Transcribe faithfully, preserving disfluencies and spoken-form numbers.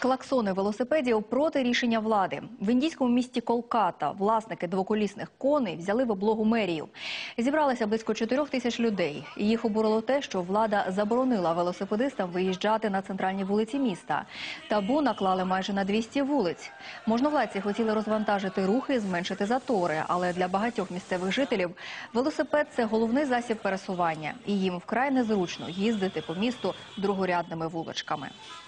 Клаксони велосипедів проти рішення влади. В індійському місті Колката власники двоколісних коней взяли в облогу мерію. Зібралося близько чотирьох тисяч людей. Їх обурило те, що влада заборонила велосипедистам виїжджати на центральні вулиці міста. Табу наклали майже на двісті вулиць. Можновладці хотіли розвантажити рухи і зменшити затори, але для багатьох місцевих жителів велосипед – це головний засіб пересування. І їм вкрай незручно їздити по місту другорядними вуличками.